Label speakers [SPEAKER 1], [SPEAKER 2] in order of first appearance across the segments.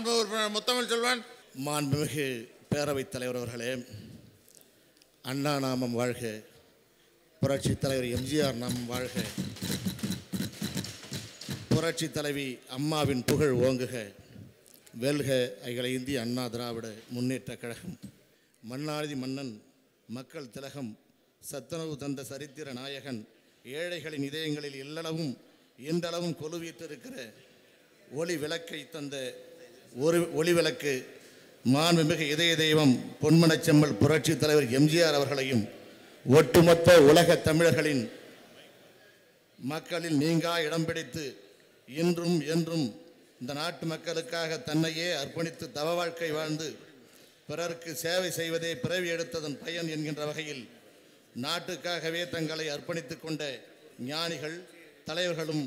[SPEAKER 1] மாண்புமிகு உறுப்பினர் முத்தமிழ்செல்வன்.
[SPEAKER 2] மாண்புமிகு பேரவைத் தலைவர் அவர்களே, அண்ணா நாமம் வாழ்க, புரட்சித் தலைவர் எம்ஜிஆர் நாமம் வாழ்க, புரட்சி தலைவி அம்மாவின் புகழ் ஓங்குக, வெல்க அகில இந்திய அண்ணா திராவிட முன்னேற்ற கழகம். மன்னாதி மன்னன், மக்கள் திலகம், சத்துணவு தந்த சரித்திர நாயகன், ஏழைகளின் இதயங்களில் எல்லளவும் இன்றளவும் கொலுவீற்றிருக்கிற ஒளி விளக்கை தந்த ஒளி விளக்கு மாண்புமிகு இதய தெய்வம் பொன்மனச்செம்மல் புரட்சி தலைவர் எம்ஜிஆர் அவர்களையும் ஒட்டுமொத்த உலக தமிழர்களின் மக்களில் நீங்கா இடம் பிடித்து இன்றும் என்றும் இந்த நாட்டு மக்களுக்காக தன்னையே அர்ப்பணித்து தவ வாழ்க்கை வாழ்ந்து பிறருக்கு சேவை செய்வதே பிறவி எடுத்ததன் பயன் என்கின்ற வகையில் நாட்டுக்காகவே தங்களை அர்ப்பணித்து கொண்ட ஞானிகள் தலைவர்களும்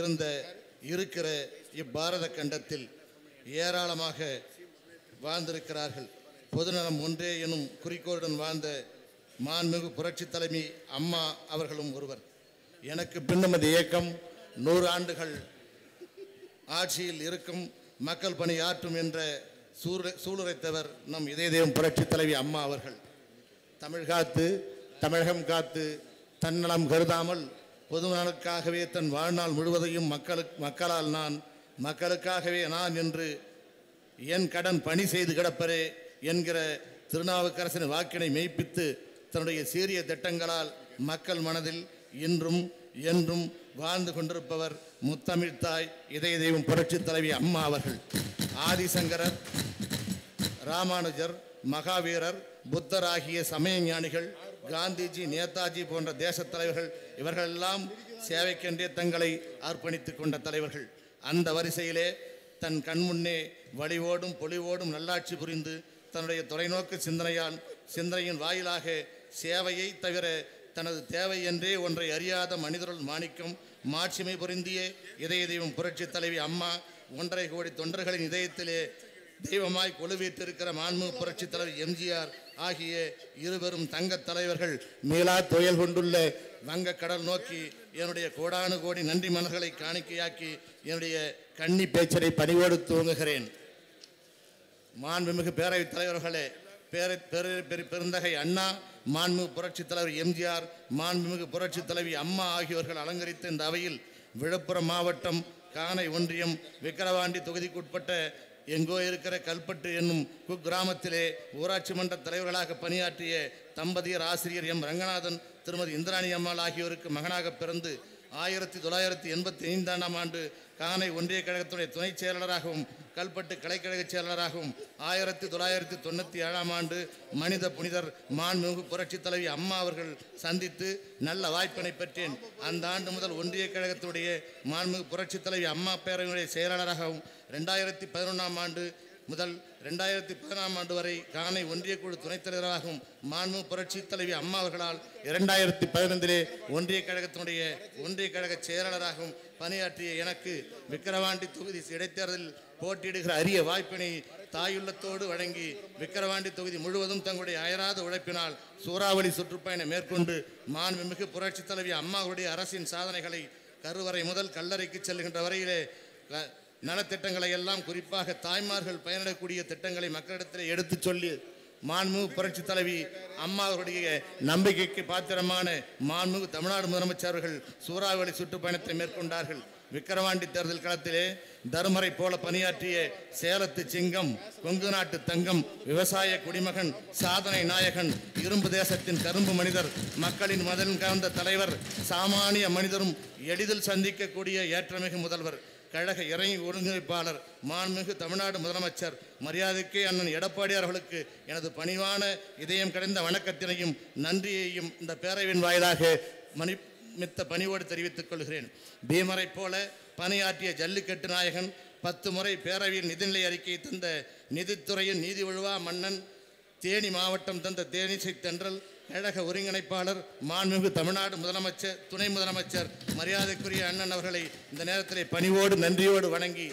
[SPEAKER 2] இருக்கிற இப்பாரத கண்டத்தில் ஏராளமாக வாழ்ந்திருக்கிறார்கள். பொதுநலம் ஒன்றே எனும் குறிக்கோளுடன் வாழ்ந்த மாண்புமிகு புரட்சி தலைவி அம்மா அவர்களும் ஒருவர். எனக்கு பின்னும் இந்த இயக்கம் 100 ஆண்டுகள் ஆட்சியில் இருக்கும், மக்கள் பணி ஆற்றும் என்ற சூளுரைத்தவர் நம் இதய தெய்வம் புரட்சி தலைவி அம்மா அவர்கள். தமிழ் காத்து, தமிழகம் காத்து, தன்னலம் கருதாமல் பொதுநலனுக்காகவே தன் வாழ்நாள் முழுவதையும் மக்களால் நான், மக்களுக்காகவே நான் என்று என் கடன் பணி செய்து கிடப்பரே என்கிற திருநாவுக்கரசன் வாக்கினை மெய்ப்பித்து தன்னுடைய சீரிய திட்டங்களால் மக்கள் மனதில் இன்றும் என்றும் வாழ்ந்து கொண்டிருப்பவர் முத்தமிழ் தாய் இதய தெய்வம் புரட்சி தலைவி அம்மா அவர்கள். ஆதிசங்கரர், ராமானுஜர், மகாவீரர், புத்தர் ஆகிய சமய ஞானிகள், காந்திஜி, நேதாஜி போன்ற தேச தலைவர்கள் இவர்களெல்லாம் சேவைக்கென்றே தங்களை அர்ப்பணித்து கொண்ட தலைவர்கள். அந்த வரிசையிலே தன் கண்முன்னே வலிவோடும் பொலிவோடும் நல்லாட்சி புரிந்து தன்னுடைய தொலைநோக்கு சிந்தனையின் வாயிலாக சேவையை தவிர தனது தேவை என்றே ஒன்றை அறியாத மனிதருள் மாணிக்கம் மாட்சிமை பொருந்திய இதய தெய்வம் புரட்சி தலைவி அம்மா 1.5 கோடி தொண்டர்களின் இதயத்திலே தெய்வமாய் கொலுவீற்றிருக்கிற மாண்புமிகு புரட்சி தலைவர் எம்ஜிஆர் ஆகிய இருவரும் தங்க தலைவர்கள் மீளா துயல் கொண்டுள்ள வங்க கடல் நோக்கி என்னுடைய கோடானு கோடி நன்றி மலர்களை காணிக்கையாக்கி என்னுடைய கன்னி பேச்சரை பணிவோடு துவங்குகிறேன். மாண்புமிகு பேரவைத் தலைவர்களே, பெருந்தகை அண்ணா, மாண்புமிகு புரட்சி தலைவர் எம்ஜிஆர், மாண்புமிகு புரட்சி தலைவி அம்மா ஆகியோர்கள் அலங்கரித்த இந்த அவையில் விழுப்புரம் மாவட்டம் கானை ஒன்றியம் விக்கிரவாண்டி தொகுதிக்குட்பட்ட எங்கோ இருக்கிற கல்பட்டு என்னும் குக்கிராமத்திலே ஊராட்சி மன்ற தலைவர்களாக பணியாற்றிய தம்பதியர் ஆசிரியர் எம் ரங்கநாதன், திருமதி இந்திராணி அம்மாள் ஆகியோருக்கு மகனாக பிறந்து 1985ஆம் ஆண்டு கானை ஒன்றிய கழகத்துடைய துணைச் செயலாளராகவும் கல்பட்டு கலைக்கழக செயலாளராகவும் 1997ஆம் ஆண்டு மனித புனிதர் மாண்புமிகு புரட்சி தலைவி அம்மா அவர்கள் சந்தித்து நல்ல வாய்ப்பினை பெற்றேன். அந்த ஆண்டு முதல் ஒன்றிய கழகத்துடைய மாண்புமிகு புரட்சி தலைவி அம்மா பேரவையுடைய செயலாளராகவும் 2011ஆம் ஆண்டு முதல் 2010ஆம் ஆண்டு வரை கானை ஒன்றிய குழு துணைத் தலைவராகவும் மாண்புமிகு புரட்சி தலைவி அம்மா அவர்களால் 2015 ஒன்றிய கழகத்தினுடைய ஒன்றிய கழக செயலாளராகவும் பணியாற்றிய எனக்கு விக்கிரவாண்டி தொகுதி இடைத்தேர்தலில் போட்டியிடுகிற அரிய வாய்ப்பினை தாயுள்ளத்தோடு வழங்கி விக்கிரவாண்டி தொகுதி முழுவதும் தங்களுடைய அயராத உழைப்பினால் சூறாவளி சுற்றுப்பயணம் மேற்கொண்டு மாண்புமிகு புரட்சி தலைவி அம்மாவுடைய அரசின் சாதனைகளை கருவறை முதல் கல்லறைக்கு செல்கின்ற வரையிலே நலத்திட்டங்களை எல்லாம் குறிப்பாக தாய்மார்கள் பயனிடக்கூடிய திட்டங்களை மக்களிடத்தில் எடுத்துச் சொல்லி மாண்புமிகு புரட்சி தலைவி அம்மா அவருடைய நம்பிக்கைக்கு பாத்திரமான மாண்புமிகு தமிழ்நாடு முதலமைச்சர்கள் சூறாவளி சுற்றுப்பயணத்தை மேற்கொண்டார்கள். விக்கிரவாண்டி தேர்தல் களத்திலே தருமரை போல பணியாற்றிய சேலத்து சிங்கம், கொங்கு நாட்டு தங்கம், விவசாய குடிமகன், சாதனை நாயகன், இரும்பு தேசத்தின் கரும்பு மனிதர், மக்களின் மதன் கலந்த தலைவர், சாமானிய மனிதரும் எளிதில் சந்திக்கக்கூடிய ஏற்றமிகு முதல்வர், கழக இறங்கி ஒருங்கிணைப்பாளர், மாண்புமிகு தமிழ்நாடு முதலமைச்சர் மரியாதைக்கே அண்ணன் எடப்பாடியார் அவர்களுக்கு எனது பணிவான இதயம் கடந்த வணக்கத்தினையும் நன்றியையும் இந்த பேரவையின் வாயிலாக மித்த பணிவோடு தெரிவித்துக் கொள்கிறேன். பீமரை போல பணியாற்றிய ஜல்லிக்கட்டு நாயகன், 10 முறை பேரவையில் நிதிநிலை அறிக்கை தந்த நிதித்துறையின் நீதி வழுவா மன்னன், தேனி மாவட்டம் தந்த தேனிசை தென்றல், கழக ஒருங்கிணைப்பாளர், மாண்புமிகு தமிழ்நாடு முதலமைச்சர், துணை முதலமைச்சர் மரியாதைக்குரிய அண்ணன் அவர்களை இந்த நேரத்திலே பணிவோடு நன்றியோடு வணங்கி,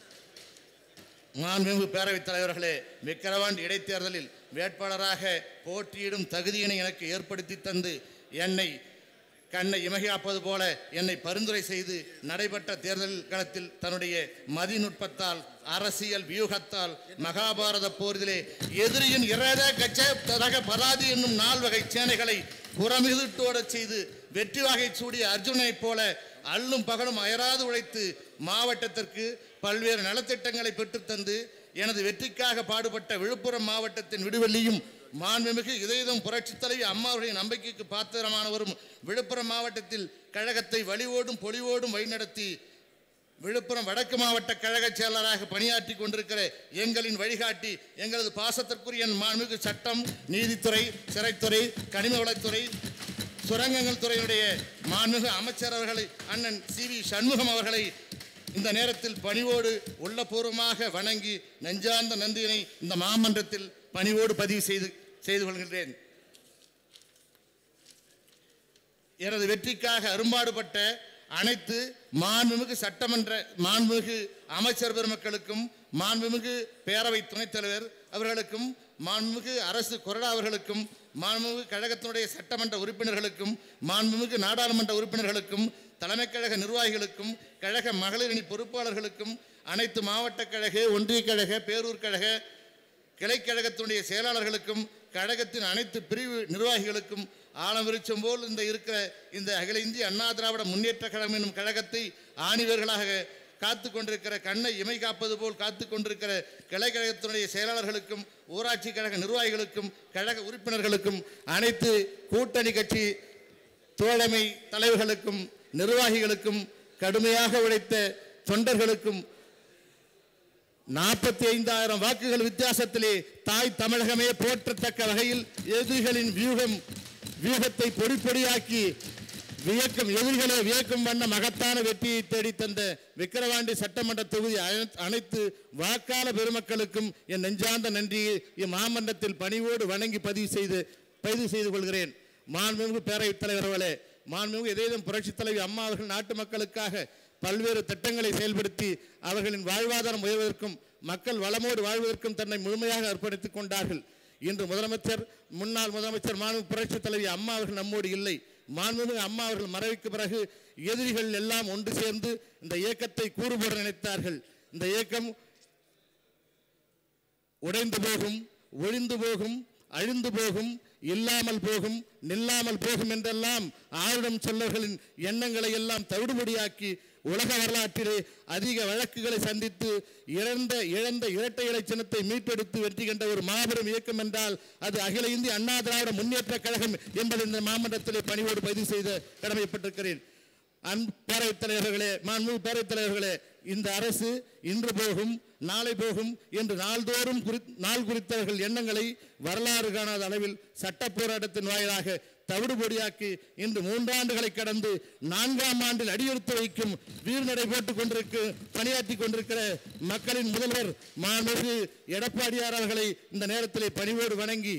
[SPEAKER 2] மாண்புமிகு பேரவைத் தலைவர்களே, விக்கிரவாண்டி இடைத்தேர்தலில் வேட்பாளராக போட்டியிடும் தகுதியினை எனக்கு ஏற்படுத்தி தந்து என்னை கண்ணை இமையாப்பது போல என்னை பரிந்துரை செய்து நடைபெற்ற தேர்தல் களத்தில் தன்னுடைய மதிநுட்பத்தால் அரசியல் வியூகத்தால் மகாபாரத போரிலே எதிரியின் இறத கச்ச தரக பராதி என்னும் 4 வகை சேனைகளை புறமிதுட்டோடச் செய்து வெற்றி வகை சூடிய அர்ஜுனனைப் போல அல்லும் பகலும் அயராது உழைத்து மாவட்டத்திற்கு பல்வேறு நலத்திட்டங்களை பெற்றுத்தந்து எனது வெற்றிக்காக பாடுபட்ட விழுப்புரம் மாவட்டத்தின் விடுவெள்ளியும் மாண்புமிகு இதயம் புரட்சித் தலைவி அம்மாவுடைய நம்பிக்கைக்கு பாத்திரமானவரும் விழுப்புரம் மாவட்டத்தில் கழகத்தை வலிவோடும் பொலிவோடும் வழிநடத்தி விழுப்புரம் வடக்கு மாவட்ட கழக செயலராக பணியாற்றி கொண்டிருக்கிற எங்களின் வழிகாட்டி எங்களது பாசத்திற்குரிய மாண்புமிகு சட்டம் நீதித்துறை சிறைத்துறை கனிம வளத்துறை சுரங்கங்கள் துறையினுடைய மாண்புமிகு அமைச்சர் அவர்களை அண்ணன் CV சண்முகம் அவர்களை இந்த நேரத்தில் பணிவோடு உள்ளபூர்வமாக வணங்கி நெஞ்சார்ந்த நன்றியினை இந்த மாமன்றத்தில் பணிவோடு பதிவு செய்து கொள்கின்றேன். எனது வெற்றிக்காக அரும்பாடுபட்ட அனைத்து மாண்புமிகு சட்டமன்ற மாண்புமிகு அமைச்சர் பெருமக்களுக்கும் மாண்புமிகு பேரவை துணைத் தலைவர் அவர்களுக்கும் மாண்புமிகு அரசு கொறடா அவர்களுக்கும் மாண்புமிகு கழகத்தினுடைய சட்டமன்ற உறுப்பினர்களுக்கும் மாண்புமிகு நாடாளுமன்ற உறுப்பினர்களுக்கும் தலைமை கழக நிர்வாகிகளுக்கும் கழக மகளிரணி பொறுப்பாளர்களுக்கும் அனைத்து மாவட்ட கழக ஒன்றிய கழக பேரூர் கழக கிளைக்கழகத்தினுடைய செயலாளர்களுக்கும் கழகத்தின் அனைத்து பிரிவு நிர்வாகிகளுக்கும் ஆழம் விருச்சம் போல் இந்த அகில இந்திய அண்ணா திராவிட முன்னேற்ற கழகம் என்னும் கழகத்தை ஆணிவர்களாக காத்து கொண்டிருக்கிற கண்ணை இமை காப்பது போல் காத்து கொண்டிருக்கிற கிளைக்கழகத்தினுடைய செயலாளர்களுக்கும் ஊராட்சி கழக நிர்வாகிகளுக்கும் கழக உறுப்பினர்களுக்கும் அனைத்து கூட்டணி கட்சி தோழமை தலைவர்களுக்கும் நிர்வாகிகளுக்கும் கடுமையாக உழைத்த தொண்டர்களுக்கும் 45,000 வாக்குகள் வித்தியாசத்திலே தாய் தமிழகமே போற்றத்தக்க வகையில் எதிரிகளின் வியூகத்தை பொடி பொடியாக்கி எதிரிகளை வியக்கும் வண்ண மகத்தான வெற்றியை தேடி தந்த விக்கிரவாண்டி சட்டமன்ற தொகுதி அனைத்து வாக்காள பெருமக்களுக்கும் என் நெஞ்சார்ந்த நன்றியை இம்மாமன்றத்தில் பணிவோடு வணங்கி பதிவு செய்து கொள்கிறேன். மாண்புமிகு பேரவைத் தலைவர் அவர்களே, மாண்புமிகு இதயம் புரட்சித் தலைவி அம்மா அவர்கள் நாட்டு மக்களுக்காக பல்வேறு திட்டங்களை செயல்படுத்தி அவர்களின் வாழ்வாதாரம் உயர்வதற்கும் மக்கள் வளமோடு வாழ்வதற்கும் தன்னை முழுமையாக அர்ப்பணித்துக் கொண்டார்கள். இன்று முன்னாள் முதலமைச்சர் மாண்புமிகு புரட்சித் தலைவி அம்மா அவர்கள் நம்மோடு இல்லை. மாண்புமிகு அம்மா அவர்கள் மறைவுக்கு பிறகு எதிரிகள் எல்லாம் ஒன்று சேர்ந்து இந்த இயக்கத்தை கூறுபோட நினைத்தார்கள். இந்த இயக்கம் உடைந்து போகும், ஒழிந்து போகும், அழிந்து போகும், இல்லாமல் போகும், நில்லாமல் போகும் என்றெல்லாம் ஆளும் சொல்லர்களின் எண்ணங்களை எல்லாம் தவிடுபடியாக்கி உலக வரலாற்றிலே அதிக வழக்குகளை சந்தித்து இழந்த இரட்டை இலை சின்னத்தை மீட்டெடுத்து வெற்றி கண்ட ஒரு மாபெரும் இயக்கம் என்றால் அது அகில இந்திய அண்ணா திராவிட முன்னேற்ற கழகம் என்பதை இந்த மாமன்றத்திலே பணிவோடு பதிவு செய்த கடமைப்பட்டிருக்கிறேன். பேரவைத் தலைவர்களே, மாண்புமிகு பேரவைத் தலைவர்களே, இந்த அரசு இன்று போகும் நாளை போகும் என்று நாள்தோறும் நாள் குறித்தவர்கள் எண்ணங்களை வரலாறு காணாத அளவில் சட்ட போராட்டத்தின் வாயிலாக தவிடுபொடியாக்கி இன்று 3 ஆண்டுகளை கடந்து 4ஆம் ஆண்டில் அடியெடுத்து வைக்கும் வீர்நடை போட்டுக் பணியாற்றி கொண்டிருக்கிற மக்களின் முதல்வர் மாண்புமிகு எடப்பாடியார் அவர்களை இந்த நேரத்திலே பணிவோடு வணங்கி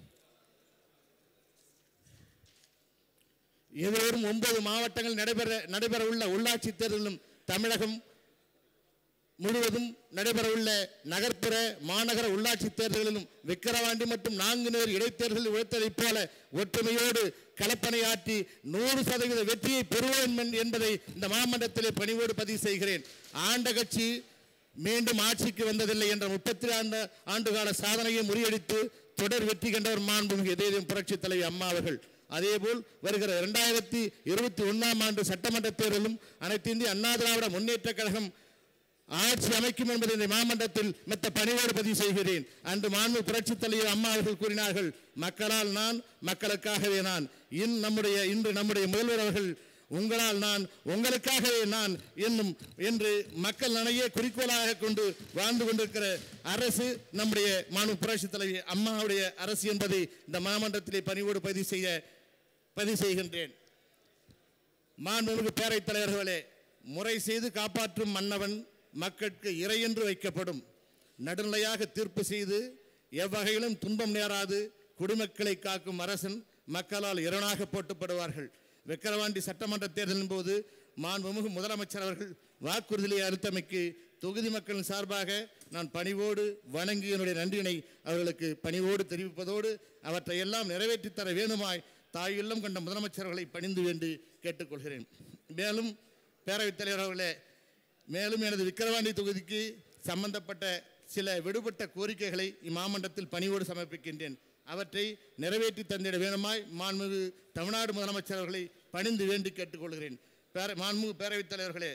[SPEAKER 2] எதிரும் 9 மாவட்டங்கள் நடைபெற உள்ள உள்ளாட்சி தேர்தலும் தமிழகம் முழுவதும் நடைபெறவுள்ள நகர்ப்புற மாநகர உள்ளாட்சி தேர்தலிலும் விக்கிரவாண்டி மற்றும் 4 நேர் இடைத்தேர்தலில் உழைத்ததைப் போல ஒற்றுமையோடு களப்பணியாற்றி 100% வெற்றியை பெறுவோம் என்பதை இந்த மாமன்றத்திலே பணிவோடு பதிவு செய்கிறேன். ஆண்ட கட்சி மீண்டும் ஆட்சிக்கு வந்ததில்லை என்ற 32 ஆண்டுகால சாதனையை முறியடித்து தொடர் வெற்றி கண்டவர் மாண்புமிகு இதயம் புரட்சித் தலைவி அம்மா அவர்கள். அதேபோல் வருகிற 2021ஆம் ஆண்டு சட்டமன்ற தேர்தலும் அனைத்து இந்திய அண்ணா திராவிட முன்னேற்ற கழகம் ஆட்சி அமைக்கும் என்பதை இந்த மாமன்றத்தில் மெத்த பணிவோடு பதிவு செய்கிறேன். அன்று மாண்புமிகு புரட்சித் தலைவர் அம்மா அவர்கள் கூறினார்கள், மக்களால் நான், மக்களுக்காகவே நான். இன்று நம்முடைய முதல்வர் அவர்கள் உங்களால் நான், உங்களுக்காகவே நான் என்று மக்கள் நனையே குறிக்கோளாக கொண்டு வாழ்ந்து கொண்டிருக்கிற அரசு நம்முடைய மாண்புமிகு புரட்சித் தலைவி அம்மாவுடைய அரசு என்பதை இந்த மாமன்றத்திலே பணிவோடு பதிவு செய்கின்றேன். மாண்புமிகு பேரவைத் தலைவர்களே, முறை செய்து காப்பாற்றும் மன்னவன் மக்களுக்கு இறை என்று வைக்கப்படும். நடுநிலையாக தீர்ப்பு செய்து எவ்வகையிலும் துன்பம் நேராது குடிமக்களை காக்கும் அரசன் மக்களால் இரணாக போட்டுப்படுவார்கள். விக்கிரவாண்டி சட்டமன்ற தேர்தலின் போது மாண்புமிகு முதலமைச்சர் அவர்கள் வாக்குறுதியை அளித்தமைக்கு தொகுதி மக்களின் சார்பாக நான் பணிவோடு வணங்கி என்னுடைய நன்றியினை அவர்களுக்கு பணிவோடு தெரிவிப்பதோடு அவற்றை எல்லாம் நிறைவேற்றித்தர வேண்டுமாய் தாயுள்ளம் கொண்ட முதலமைச்சர்களை பணிந்து வேண்டி கேட்டுக்கொள்கிறேன். மேலும் பேரவைத் தலைவர் அவர்களே, மேலும் எனது விக்கிரவாண்டி தொகுதிக்கு சம்பந்தப்பட்ட சில விடுபட்ட கோரிக்கைகளை இம்மாமன்றத்தில் பணிவோடு சமர்ப்பிக்கின்றேன். அவற்றை நிறைவேற்றி தந்திட வேணுமாய் மாண்புமிகு தமிழ்நாடு முதலமைச்சர் அவர்களை பணிந்து வேண்டி கேட்டுக்கொள்கிறேன். மாண்புமிகு பேரவைத் தலைவர்களே,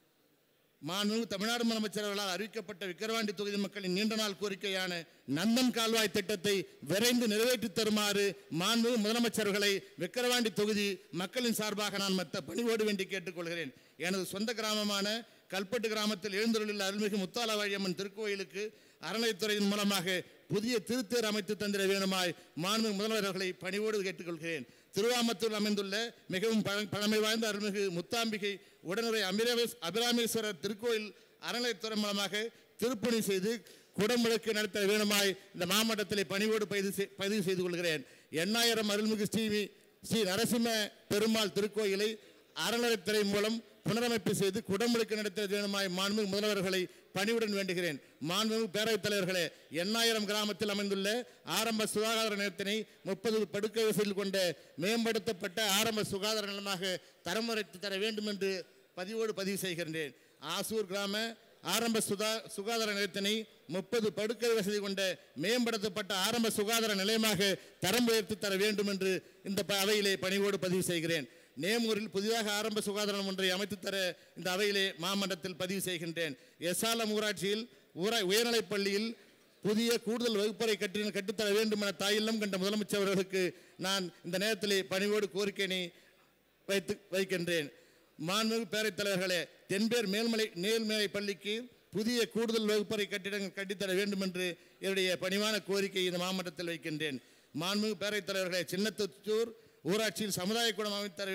[SPEAKER 2] மாண்புமிகு தமிழ்நாடு முதலமைச்சர் அவர்களால் அறிவிக்கப்பட்ட விக்கிரவாண்டி தொகுதி மக்களின் நீண்ட நாள் கோரிக்கையான நந்தன் கால்வாய் திட்டத்தை விரைந்து நிறைவேற்றி தருமாறு மாண்புமிகு முதலமைச்சர்களை விக்கிரவாண்டி தொகுதி மக்களின் சார்பாக நான் பணிவோடு வேண்டி கேட்டுக்கொள்கிறேன். எனது சொந்த கிராமமான கல்பட்டு கிராமத்தில் எழுந்தருளில் அருள்மிகு முத்தாலவாழியம்மன் திருக்கோயிலுக்கு அறநிலைத்துறையின் மூலமாக புதிய திருத்தேர் அமைத்து தந்திட வேணுமாய் மாண்புமிகு முதல்வர்களை பணிவோடு கேட்டுக்கொள்கிறேன். திருவாமத்தூர் அமைந்துள்ள மிகவும் பழமை வாய்ந்த அருள்மிகு முத்தாம்பிகை உடனுரை அபிராமேஸ்வரர் திருக்கோயில் அறநிலைத்துறை மூலமாக திருப்பணி செய்து குடமுழுக்கு நடத்த வேணுமாய் இந்த மாவட்டத்தில் பணிவோடு பதிவு செய்து கொள்கிறேன். 8000 அருள்மிகு ஸ்ரீ நரசிம்ம பெருமாள் திருக்கோயிலை அறநிலைத்துறை மூலம் புனரமைப்பு செய்து குடமுழுக்கு நடத்த வேணுமாய் மாண்புமிகு முதல்வர்களை பணிவுடன் வேண்டுகிறேன். மாண்புமிகு பேரவைத் தலைவர்களே, 8000 கிராமத்தில் அமைந்துள்ள ஆரம்ப சுகாதார நிலையத்தினை 30 படுக்கை வசதியில் கொண்ட மேம்படுத்தப்பட்ட ஆரம்ப சுகாதார நிலையமாக தரமுறைத்து தர வேண்டும் என்று பதிவு செய்கின்றேன். ஆசூர் கிராம ஆரம்ப சுகாதார நிலையத்தினை 30 படுக்கை வசதி கொண்ட மேம்படுத்தப்பட்ட ஆரம்ப சுகாதார நிலையமாக தரம் உயர்த்தி தர வேண்டும் என்று இந்த அவையிலே பணிவோடு பதிவு செய்கிறேன். நேமூரில் புதிதாக ஆரம்ப சுகாதாரம் ஒன்றை அமைத்து தர இந்த அவையிலே மாமன்றத்தில் பதிவு செய்கின்றேன். எஸ்ஆலம் ஊராட்சியில் உயர்நிலைப் பள்ளியில் புதிய கூடுதல் வகுப்பறை கட்டித்தர வேண்டும் என தாயில்லம் கண்ட முதலமைச்சர் அவர்களுக்கு நான் இந்த நேரத்திலே பணிவோடு கோரிக்கையினை வைக்கின்றேன். மாண்புமிகு பேரவைத் தலைவர்களே, தென்பேர் மேல்நிலை பள்ளிக்கு புதிய கூடுதல் வகுப்பறை கட்டிடங்கள் கட்டித்தர வேண்டும் என்று என்னுடைய பணிவான கோரிக்கை இந்த மாமன்றத்தில் வைக்கின்றேன். மாண்புமிகு பேரவைத் தலைவர்களே, சின்னத்தூர் ஊராட்சியில் சமுதாய கூடம்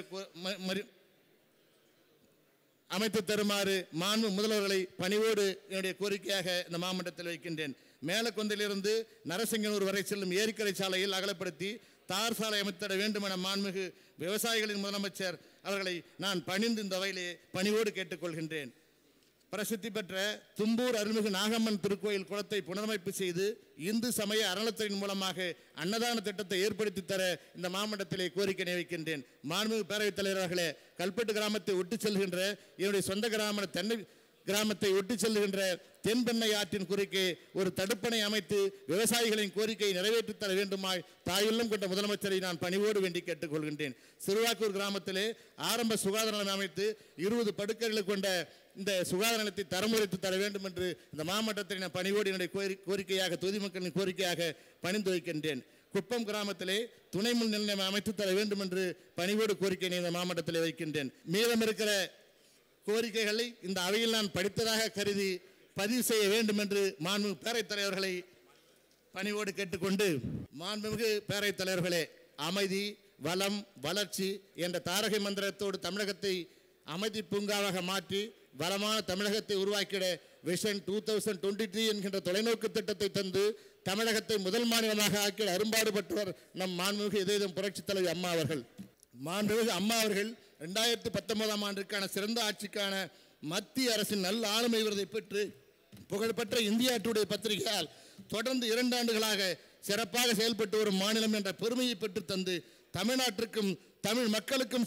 [SPEAKER 2] அமைத்து தருமாறு மாண்பு முதல்வர்களை பணிவோடு என்னுடைய கோரிக்கையாக இந்த மாவட்டத்தில் வைக்கின்றேன். மேலக்கொந்திலிருந்து நரசிங்கனூர் வரை செல்லும் ஏரிக்கரை சாலையில் அகலப்படுத்தி தார் சாலை அமைத்தர வேண்டும் என மாண்புமிகு விவசாயிகளின் முதலமைச்சர் அவர்களை நான் பணிந்து இந்த வகையிலே பணிவோடு கேட்டுக்கொள்கின்றேன். பிரசித்தி பெற்ற தும்பூர் அருள்மிகு நாகம்மன் திருக்கோயில் குளத்தை புனரமைப்பு செய்து இந்து சமய அறநிலையத்துறையின் மூலமாக அன்னதான திட்டத்தை ஏற்படுத்தி தர இந்த மாவட்டத்திலே கோரிக்கை வைக்கின்றேன். மாண்புமிகு பேரவைத் தலைவர்களே, கல்பட்டு கிராமத்தை ஒட்டி செல்கின்ற என்னுடைய சொந்த கிராமத்தை ஒட்டி செல்கின்ற தென்பெண்ணை ஆற்றின் குறுக்கே ஒரு தடுப்பணை அமைத்து விவசாயிகளின் கோரிக்கையை நிறைவேற்றி தர வேண்டுமாய் தாயுள்ளம் கொண்ட முதலமைச்சரை நான் பணிவோடு வேண்டி கேட்டுக்கொள்கின்றேன். சிறுவாக்கூர் கிராமத்திலே ஆரம்ப சுகாதார நிலையம் அமைத்து 20 படுக்கைகளை கொண்ட இந்த சுகாதார நிலையத்தை தரமுறைத்து தர வேண்டும் என்று இந்த மாவட்டத்தில் நான் பணிவோடு என்னுடைய கோரிக்கையாக தொகுதி மக்களின் கோரிக்கையாக பணிந்து வைக்கின்றேன். குப்பம் கிராமத்திலே துணை மின் நிலையம் அமைத்து தர வேண்டும் என்று பணிவோடு கோரிக்கையை இந்த மாவட்டத்தில் வைக்கின்றேன். மீதம் இருக்கிற கோரிக்கைகளை இந்த அவையில் நான் படித்ததாக கருதி பதிவு செய்ய வேண்டும் என்று மாண்புமிகு பேரவைத் தலைவர்களை பணிவோடு கேட்டுக்கொண்டு, மாண்புமிகு பேரவைத் தலைவர்களே, அமைதி, வளம், வளர்ச்சி என்ற தாரக மந்திரத்தோடு தமிழகத்தை அமைதி பூங்காவாக மாற்றி வளமான தமிழகத்தை உருவாக்கிட விஷன் 2023 என்கின்ற தொலைநோக்கு திட்டத்தை தந்து தமிழகத்தை முதல் மாநிலமாக ஆக்கிட அரும்பாடுபட்டவர் நம் மாண்புமிகு இதயம் புரட்சித் தலைவி அம்மா அவர்கள். மாண்புமிகு அம்மா அவர்கள் 2019ஆம் ஆண்டிற்கான சிறந்த ஆட்சிக்கான மத்திய அரசின் நல்ல ஆளுமை விருதை பெற்று புகழ்பெற்ற இந்தியா டுடே பத்திரிகையால் தொடர்ந்து 2 ஆண்டுகளாக சிறப்பாக செயல்பட்டு வரும் மாநிலம் என்ற பெருமையை பெற்று தந்து தமிழ்நாட்டிற்கும் தமிழ் மக்களுக்கும்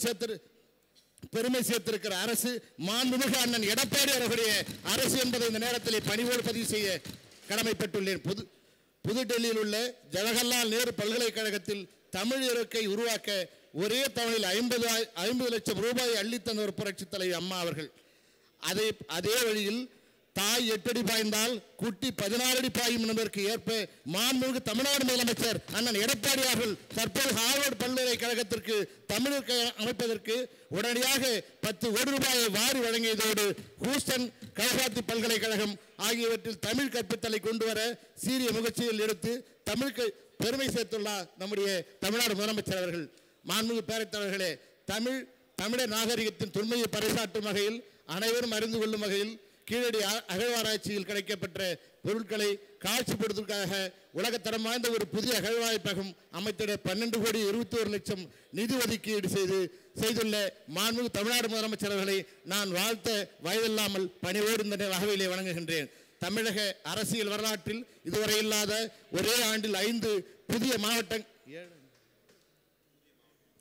[SPEAKER 2] பெருமை சேர்த்திருக்கிற அரசு மாண்புமிகு அண்ணன் எடப்பாடி அவர்களுடைய அரசு என்பதை இந்த நேரத்தில் பணிவோடு பதிவு செய்ய கடமைப்பட்டுள்ளேன். புதுடெல்லியில் உள்ள ஜவஹர்லால் நேரு பல்கலைக்கழகத்தில் தமிழ் இருக்கை உருவாக்க ஒரே தவணையில் 50 லட்சம் ரூபாயை அள்ளித்தந்த ஒரு புரட்சி தலைவி அம்மா அவர்கள். அதே வழியில் தாய் 8 அடி பாய்ந்தால் குட்டி 16 அடி பாயும் என்பதற்கு ஏற்ப மாண்புமிகு தமிழ்நாடு முதலமைச்சர் அண்ணன் எடப்பாடி அவர்கள் தற்போது ஹார்வர்டு பல்கலைக்கழகத்திற்கு தமிழ் அமைப்பதற்கு உடனடியாக 10 கோடி ரூபாயை வாரி வழங்கியதோடு ஹூஸ்டன் கல்கத்தா பல்கலைக்கழகம் ஆகியவற்றில் தமிழ் கற்பித்தலை கொண்டு வர சீரிய முயற்சியில் எடுத்து தமிழுக்கு பெருமை சேர்த்துள்ளார் நம்முடைய தமிழ்நாடு முதலமைச்சர் அவர்கள். மாண்புமிகு பேரவைத் தலைவர்களே, தமிழர் நாகரிகத்தின் தொன்மையை பறைசாற்றும் வகையில் அனைவரும் அறிந்து கொள்ளும் வகையில் கீழடி அகழ்வாராய்ச்சியில் கிடைக்கப்பெற்ற பொருட்களை காட்சிப்படுத்துவதற்காக உலகத்தரம் வாய்ந்த ஒரு புதிய அகழ்வாய்ப்பகம் அமைத்திட 12 கோடி 21 லட்சம் நிதி ஒதுக்கீடு செய்துள்ள மாண்புமிகு தமிழ்நாடு முதலமைச்சர் அவர்களை நான் வாழ்த்த வயதில்லாமல் பணிவோடு இந்த வகையிலே வழங்குகின்றேன். தமிழக அரசியல் வரலாற்றில் இதுவரை இல்லாத ஒரே ஆண்டில் 5 புதிய மாவட்டங்கள்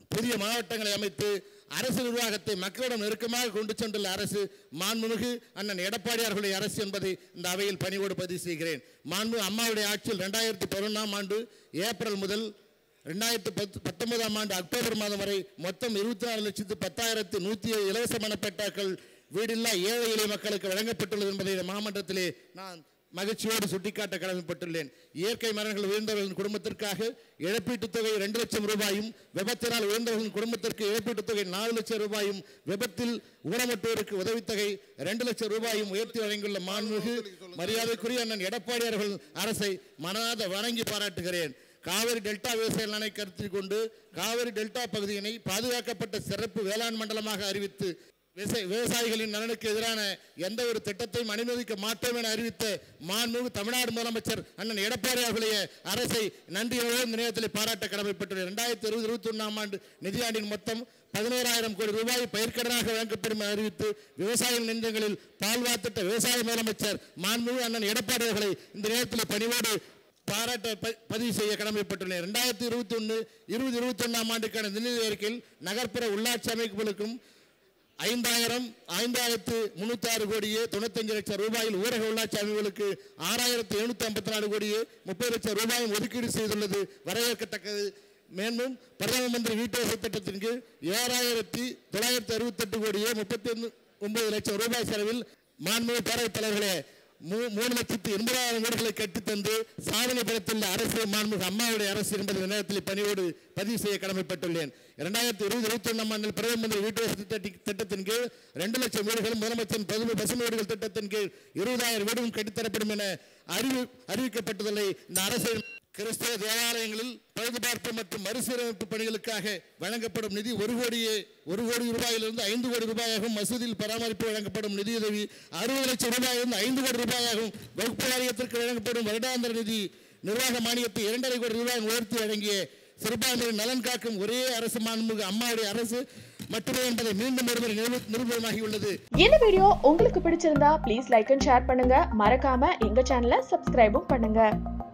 [SPEAKER 2] புதிய மாவட்டங்களை அமைத்து அரசு நிர்வாகத்தை மக்களிடம் நெருக்கமாக கொண்டு சென்றுள்ள அரசு மாண்புமிகு அண்ணன் எடப்பாடியார்களுடைய அரசு என்பதை இந்த அவையில் பணிவோடு பதிவு செய்கிறேன். மாண்புமிகு அம்மாவுடைய ஆட்சியில் 2011ஆம் ஆண்டு ஏப்ரல் முதல் 2019ஆம் ஆண்டு அக்டோபர் மாதம் வரை மொத்தம் 24,10,107 இலவச மனப்பட்டாக்கள் வீடில்லா ஏழை எளிய மக்களுக்கு வழங்கப்பட்டுள்ளது என்பதை மாமன்றத்திலே நான் மகிழ்ச்சியோடு சுட்டிக்காட்ட கடமைப்பட்டுள்ளேன். இயற்கை மரணங்கள் உயர்ந்தவர்களின் குடும்பத்திற்காக இழப்பீட்டுத் தொகை 2 லட்சம் ரூபாயும், விபத்தினால் உயர்ந்தவர்களின் குடும்பத்திற்கு இழப்பீட்டுத் தொகை 4 லட்சம் ரூபாயும், விபத்தில் ஊனமுற்றோருக்கு உதவித்தொகை 2 லட்சம் ரூபாயும் உயர்த்தி வழங்கியுள்ள மாண்புமிகு மரியாதைக்குரிய அண்ணன் எடப்பாடியார்கள் அரசை மனதார வணங்கி பாராட்டுகிறேன். காவிரி டெல்டா விவசாய நலனை கருத்தில் கொண்டு காவிரி டெல்டா பகுதியினை பாதுகாக்கப்பட்ட சிறப்பு வேளாண் மண்டலமாக அறிவித்து விவசாயிகளின் நலனுக்கு எதிரான எந்த ஒரு திட்டத்தையும் அனுமதிக்க மாட்டோம் என அறிவித்த மாண்புமிகு தமிழ்நாடு முதலமைச்சர் அண்ணன் எடப்பாடியார்களுடைய அரசை நன்றியோடு இந்த நேரத்தில் பாராட்ட கடமைப்பட்டுள்ளது. 2020-21ஆம் ஆண்டு நிதியாண்டின் மொத்தம் 11,000 கோடி ரூபாய் பயிர்க்கடனாக வழங்கப்படும் என அறிவித்து விவசாயிகள் நெஞ்சங்களில் பால்வாத்திட்ட விவசாய முதலமைச்சர் மாண்புமிகு அண்ணன் எடப்பாடியார்களை இந்த நேரத்தில் பணிவோடு பாராட்ட பதிவு செய்ய கடமைப்பட்டுள்ளேன். 2021-21ஆம் ஆண்டுக்கான நிதி அறிக்கையில் நகர்ப்புற உள்ளாட்சி அமைப்புகளுக்கும் 5,306 கோடியே 95 லட்சம் ரூபாயில் ஊரக உள்ளாட்சி அமைப்புகளுக்கு 6,754 கோடியே 30 லட்சம் ரூபாயும் ஒதுக்கீடு செய்துள்ளது வரவேற்கத்தக்கது. மேலும் பிரதம மந்திரி வீட்டு வசதி திட்டத்தின் கீழ் 7,968 கோடியே 39 லட்சம் ரூபாய் செலவில் மாண்புமிகு பேரவைத் தலைவர்களே 3,80,000 வீடுகளை கட்டித்தந்து சாதனை படைத்துள்ள அரசு மாண்புமிகு அம்மாவுடைய அரசு என்பதை நேரத்தில் பணியோடு பதிவு செய்ய கடமைப்பட்டுள்ளேன். 2020-21ஆம் ஆண்டில் பிரதம மந்திரி வீட்டு வசதி திட்டத்தின் கீழ் 2 லட்சம் வீடுகளும், முதலமைச்சரின் பசுமை வீடுகள் திட்டத்தின் கீழ் 20,000 வீடுகளும் கட்டித்தரப்படும் என அறிவிக்கப்பட்டுள்ளதை இந்த அரசு கிறிஸ்தவ தேவாலயங்களில் பழுதுபார்ப்பு மற்றும் மறுசீரமைப்பு பணிகளுக்காக வழங்கப்படும் நிதி 1 கோடி ரூபாயிலிருந்து 5 கோடி ரூபாயாகவும், மசூதியில் பராமரிப்பு வழங்கப்படும் நிதியுதவி 60 லட்சம் ரூபாயிலிருந்து 5 கோடி ரூபாயாகவும், வகுப்பு வாரியத்திற்கு வழங்கப்படும் வருடாந்திர நிதி நிர்வாக மானியத்தை 2,5 கோடி ரூபாய் உயர்த்தி வழங்கிய சிறுபான்மையின் நலன் காக்கும் ஒரே அரசு மாண்புமிகு அம்மாவுடைய அரசு மட்டுமே என்பதை மீண்டும் ஒருமுறை நிரூபணமாகி உள்ளது.
[SPEAKER 1] இந்த வீடியோ உங்களுக்கு பிடிச்சிருந்தா ப்ளீஸ் லைக் அண்ட் ஷேர் பண்ணுங்க. மறக்காம எங்க சேனலை சப்ஸ்கிரைபும் பண்ணுங்க.